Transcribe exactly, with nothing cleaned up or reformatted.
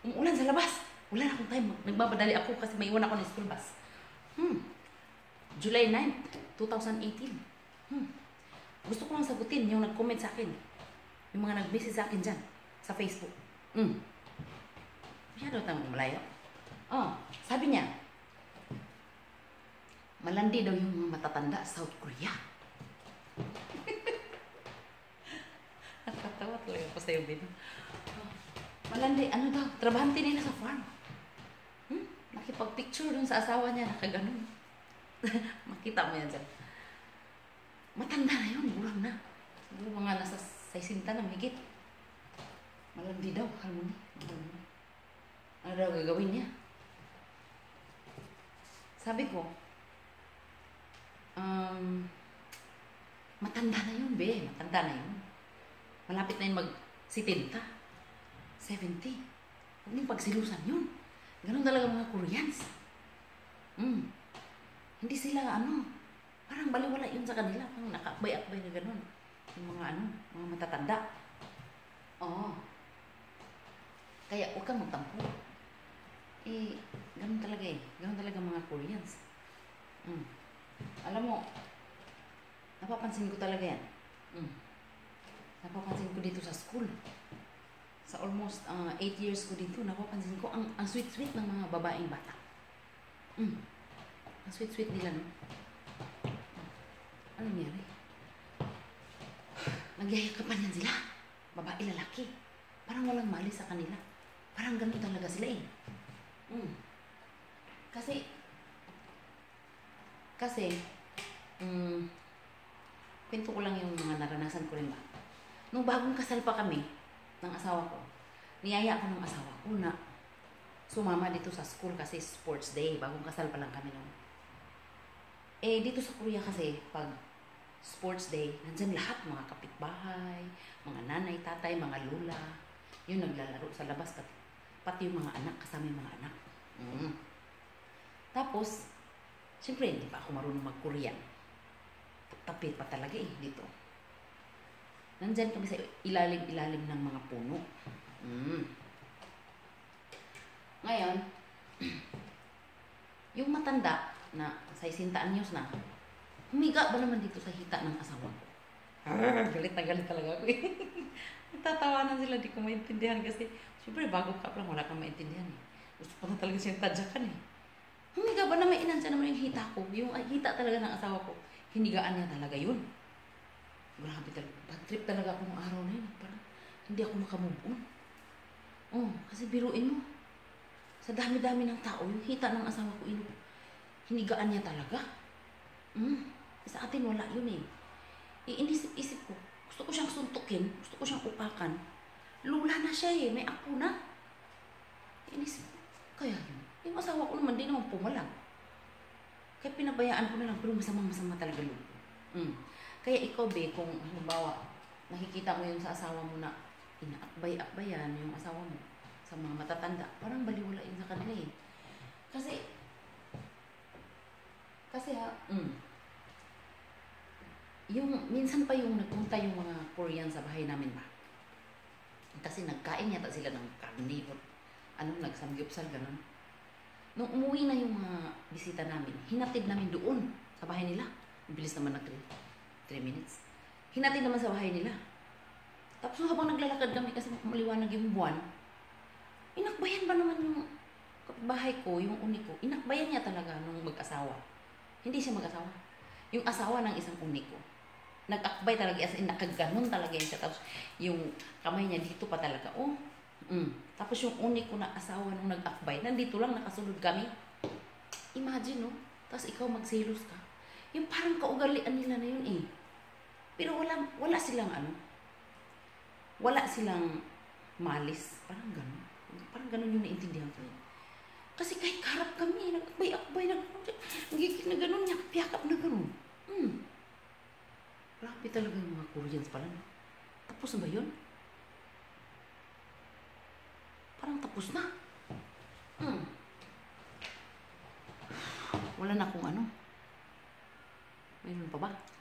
umuulan sa labas. Wala na akong time. Nagbabadali ako kasi may iwan ako ng school bus. Hmm. July ninth, twenty eighteen. Hmm. Gusto ko lang sagutin yung nag-comment sa akin. Yung mga nag-message sa akin dyan sa Facebook. Hmm. Masyado tayong malayo. Oh, sabi niya, malandi daw yung mga matatanda sa South Korea. Nakatawa talaga ako sa yung video. Oh, malandi, ano daw, trabahante nila sa farm. Hmm? Nakipag-picture dun sa asawa niya, nakaganon. Makita mo yan dyan. Matanda na yun, bulang na. Siguro mga nasa saisinta na higit. Malandi daw, harmony. Ano daw gagawin niya? Sabi ko, um, matanda na yun, be. Matanda na yun. Malapit na yun mag-sitenta. seventy. Huwag niyong pagsilusan yun. Ganun talaga mga Koreans. Mm. Hindi sila, ano, parang baliwala yun sa kanila. Parang nakakbay-akbay na ganun. Yung mga, ano, mga matatanda. Oo. Kaya huwag kang magtampo. Eh, ganun talaga eh. Ganun talaga mga Koreans. Mm. Alam mo, napapansin ko talaga yan. Mm. Napapansin ko dito sa school. Sa almost uh, eight years ko dito, napapansin ko ang, ang sweet-sweet ng mga babaeng bata. Mm. Ang sweet-sweet nila, no? Ano nangyari? Nagyayakapan yan sila. Babae, lalaki. Parang walang mali sa kanila. Parang ganun talaga sila eh. Mm. Kasi, kasi, um, kwento ko lang yung mga naranasan ko rin ba. Nung bagong kasal pa kami, ng asawa ko, niyaya ko ng asawa ko na sumama dito sa school kasi sports day. Bagong kasal pa lang kami noon. Eh, dito sa Korea kasi, pag sports day, nandyan lahat, mga kapitbahay, mga nanay, tatay, mga lula, yun naglalaro sa labas, pati, pati yung mga anak, kasama yung mga anak. Mm. Tapos, siyempre, hindi pa ako marunong mag-Korean. Tapit pa talaga eh, dito. Nandyan kami sa ilalim-ilalim ng mga puno. Mm. Ngayon, yung matanda na sa isintaan news na, humiga ba naman dito sa hita ng asawa ko? Ah, galit na galit talaga ako eh. Nagtatawanan sila, di ko maintindihan kasi siyempre bago ka pa lang, wala kang maintindihan eh. Gusto pa na talaga siyang tadyakan eh. Humiga ba naman, inansya naman yung hita ko? Yung hita talaga ng asawa ko, hinigaan niya talaga yun. Grabe talaga. Bad-trip talaga ako ng araw na yun. Parang hindi ako makamove on. Oh, kasi biruin mo. Sa dami-dami ng tao, yung hita ng asawa ko, ino, hinigaan niya talaga. Mm. Sa atin, wala yun eh. Iinisip-isip ko, gusto ko siyang suntukin, gusto ko siyang upakan. Lula na siya eh, may apo na. Iinisip ko, kaya yun. Yung asawa ko naman, di naman pumalag. Kaya pinabayaan ko na lang, pero masamang-masama talaga yun. Mm. Kaya ikaw, be, kung halimbawa, nakikita mo yun sa asawa mo na inaakbay-akbayan yung asawa mo sa mga matatanda, parang baliwala yun sa kanila eh. Kasi, kasi ha, mm, yung, minsan pa yung nagpunta yung mga Korean sa bahay namin ba? Kasi nagkain yata sila ng karne o ano, nagsamgyupsal, gano'n. Nung umuwi na yung mga bisita namin, hinatid namin doon sa bahay nila. Bilis naman nag three minutes. Hinatid naman sa bahay nila. Tapos habang naglalakad kami kasi maliwanag yung buwan, inakbayan ba naman yung bahay ko, yung uni ko, inakbayan niya talaga nung mag-asawa. Hindi siya mag-asawa. Yung asawa ng isang uni ko. Nag-akbay talaga, as in, nakaganon talaga yun siya. Tapos yung kamay niya dito pa talaga. Oh, mm. Tapos yung uni ko na asawa nung nag-akbay, nandito lang, nakasunod kami. Imagine, no? Tapos ikaw magselos ka. Yung parang kaugalian nila na yun eh. Pero wala, wala silang ano, wala silang malis. Parang gano'n. Parang gano'n yung naintindihan ko yun. Kasi kahit karap kami, nag-akbay-akbay, nag-gigit na gano'n, yakap-yakap na gano'n. Hmm. Grabe talaga yung mga Koreans pala. No? Tapos na ba yun? Parang tapos na. Hmm. Wala na akong ano. Mayroon pa ba?